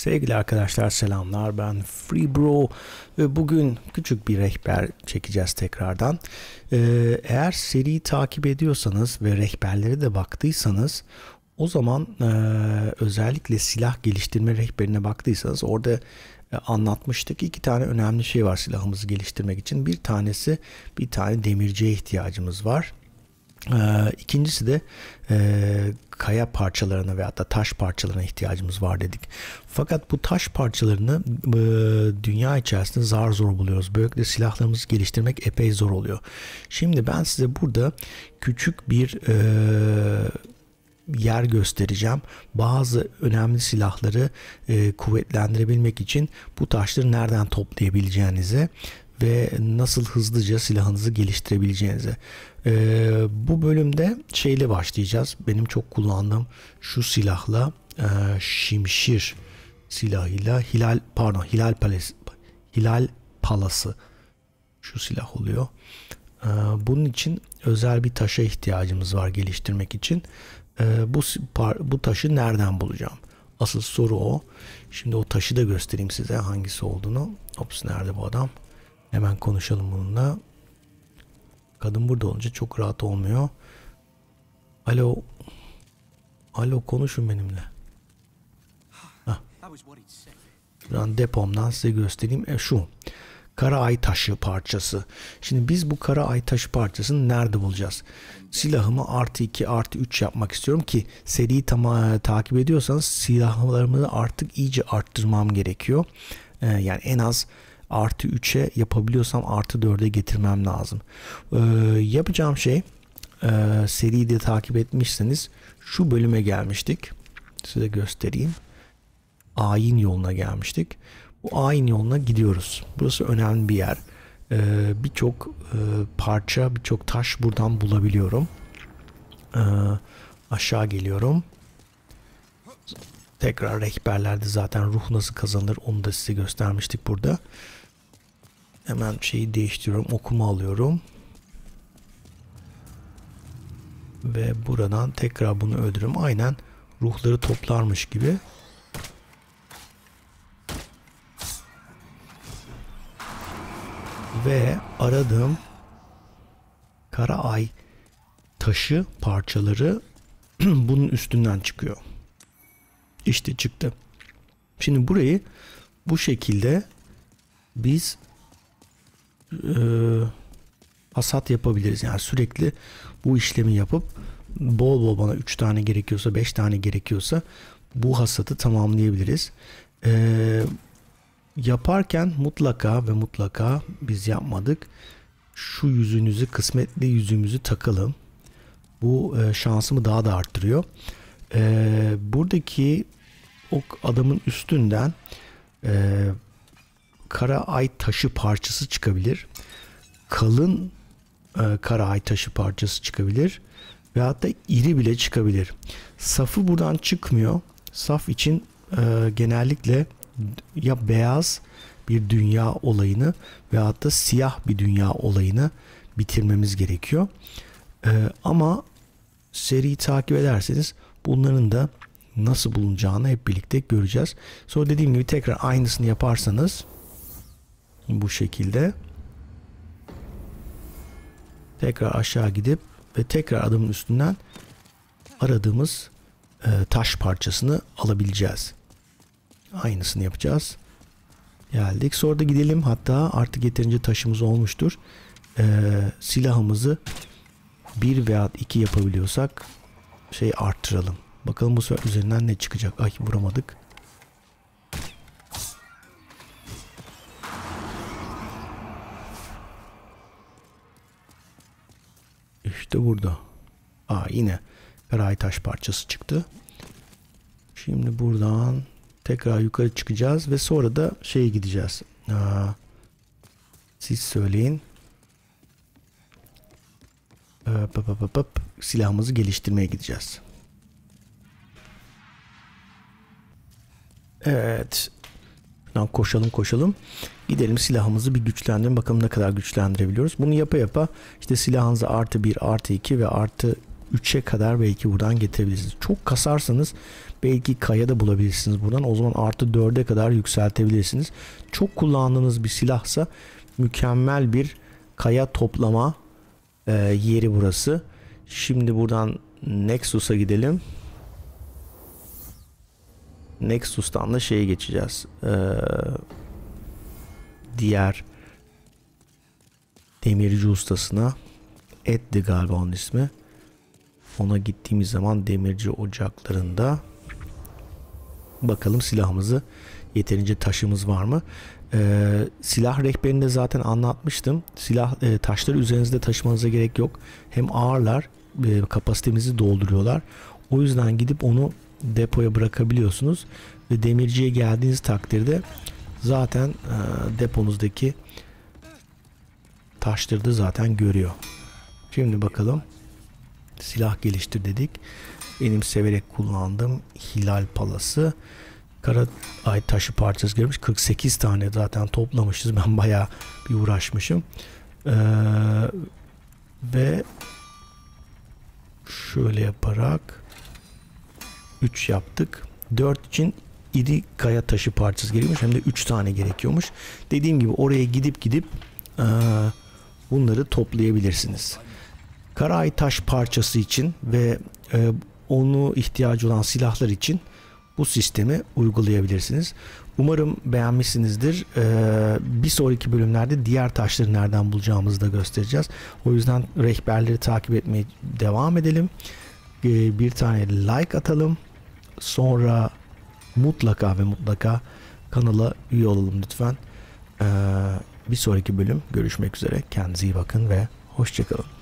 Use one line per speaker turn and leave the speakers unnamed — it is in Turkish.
Sevgili arkadaşlar selamlar, ben FreeBro ve bugün küçük bir rehber çekeceğiz tekrardan. Eğer seriyi takip ediyorsanız ve rehberlere de baktıysanız o zaman özellikle silah geliştirme rehberine baktıysanız orada anlatmıştık. İki tane önemli şey var silahımızı geliştirmek için. Bir tanesi bir tane demirciye ihtiyacımız var. İkincisi de kaya parçalarına veya da taş parçalarına ihtiyacımız var dedik. Fakat bu taş parçalarını dünya içerisinde zar zor buluyoruz. Böylelikle silahlarımızı geliştirmek epey zor oluyor. Şimdi ben size burada küçük bir yer göstereceğim. Bazı önemli silahları kuvvetlendirebilmek için bu taşları nereden toplayabileceğinizi ve nasıl hızlıca silahınızı geliştirebileceğinizi. Bu bölümde şeyle başlayacağız. Benim çok kullandığım şu silahla şimşir silahıyla hilal palası şu silah oluyor. Bunun için özel bir taşa ihtiyacımız var geliştirmek için. Bu taşı nereden bulacağım? Asıl soru o. Şimdi o taşı da göstereyim size hangisi olduğunu. Ops, nerede bu adam? Hemen konuşalım bununla. Kadın burada olunca çok rahat olmuyor. Alo. Alo, konuşun benimle. Buradan depomdan size göstereyim. Şu. Kara ay taşı parçası. Şimdi biz bu kara ay taşı parçasını nerede bulacağız? Silahımı +2 +3 yapmak istiyorum ki seriyi takip ediyorsanız silahlarımı artık iyice arttırmam gerekiyor. Yani en az +3'e yapabiliyorsam +4'e getirmem lazım. Yapacağım şey, seriyi de takip etmişseniz şu bölüme gelmiştik. Size göstereyim. Ayin yoluna gelmiştik. Bu ayin yoluna gidiyoruz. Burası önemli bir yer. Birçok parça, birçok taş buradan bulabiliyorum. Aşağı geliyorum. Tekrar rehberlerde zaten ruh nasıl kazanılır onu da size göstermiştik burada. Hemen şeyi değiştiriyorum. Okuma alıyorum. Ve buradan tekrar bunu öldürüyorum. Aynen ruhları toplarmış gibi. Ve aradığım kara ay taşı parçaları bunun üstünden çıkıyor. İşte çıktı. Şimdi burayı bu şekilde biz hasat yapabiliriz. Yani sürekli bu işlemi yapıp bol bol, bana 3 tane gerekiyorsa 5 tane gerekiyorsa bu hasatı tamamlayabiliriz. Yaparken mutlaka ve mutlaka biz yapmadık. Şu yüzüğünüzü, kısmetli yüzüğümüzü takalım. Bu şansımı daha da arttırıyor. Buradaki o adamın üstünden kara ay taşı parçası çıkabilir. Kalın kara ay taşı parçası çıkabilir. Veyahut da iri bile çıkabilir. Safı buradan çıkmıyor. Saf için genellikle ya beyaz bir dünya olayını veyahut da siyah bir dünya olayını bitirmemiz gerekiyor. Ama seriyi takip ederseniz bunların da nasıl bulunacağını hep birlikte göreceğiz. Sonra dediğim gibi tekrar aynısını yaparsanız bu şekilde tekrar aşağı gidip ve tekrar adamın üstünden aradığımız taş parçasını alabileceğiz. Aynısını yapacağız. Geldik. Sonra da gidelim. Hatta artık yeterince taşımız olmuştur. Silahımızı 1 veya 2 yapabiliyorsak arttıralım. Bakalım bu sefer üzerinden ne çıkacak. Ay, vuramadık. İşte burada. Yine karay taş parçası çıktı. Şimdi buradan tekrar yukarı çıkacağız ve sonra da gideceğiz. Siz söyleyin. Silahımızı geliştirmeye gideceğiz. Evet. Buradan koşalım. Gidelim silahımızı bir güçlendirelim. Bakalım ne kadar güçlendirebiliyoruz. Bunu yapa yapa işte silahınızı +1, +2 ve +3'e kadar belki buradan getirebilirsiniz. Çok kasarsanız Belki kaya da bulabilirsiniz buradan. O zaman artı 4'e kadar yükseltebilirsiniz. Çok kullandığınız bir silahsa mükemmel bir kaya toplama yeri burası. Şimdi buradan Nexus'a gidelim. Nexus'tan da şeye geçeceğiz. Diğer demirci ustasına. Ed'di galiba onun ismi. Ona gittiğimiz zaman demirci ocaklarında bakalım silahımızı, yeterince taşımız var mı? Silah rehberinde zaten anlatmıştım. Silah taşları üzerinizde taşımanıza gerek yok. Hem ağırlar, kapasitemizi dolduruyorlar. O yüzden gidip onu depoya bırakabiliyorsunuz ve demirciye geldiğiniz takdirde zaten deponuzdaki taşları da zaten görüyor. Şimdi bakalım. Silah geliştir dedik. Benim severek kullandığım Hilal Palası. Kara ay taşı parçası görmüş. 48 tane zaten toplamışız. Ben bayağı bir uğraşmışım. Ve şöyle yaparak 3 yaptık. 4 için iri kaya taşı parçası gerekiyormuş. Hem de 3 tane gerekiyormuş. Dediğim gibi oraya gidip bunları toplayabilirsiniz. Kara ay taş parçası için ve onu ihtiyacı olan silahlar için bu sistemi uygulayabilirsiniz. Umarım beğenmişsinizdir. Bir sonraki bölümlerde diğer taşları nereden bulacağımızı da göstereceğiz. O yüzden rehberleri takip etmeye devam edelim. Bir tane like atalım. Sonra mutlaka ve mutlaka kanala üye olalım lütfen. Bir sonraki bölüm görüşmek üzere. Kendinize iyi bakın ve hoşça kalın.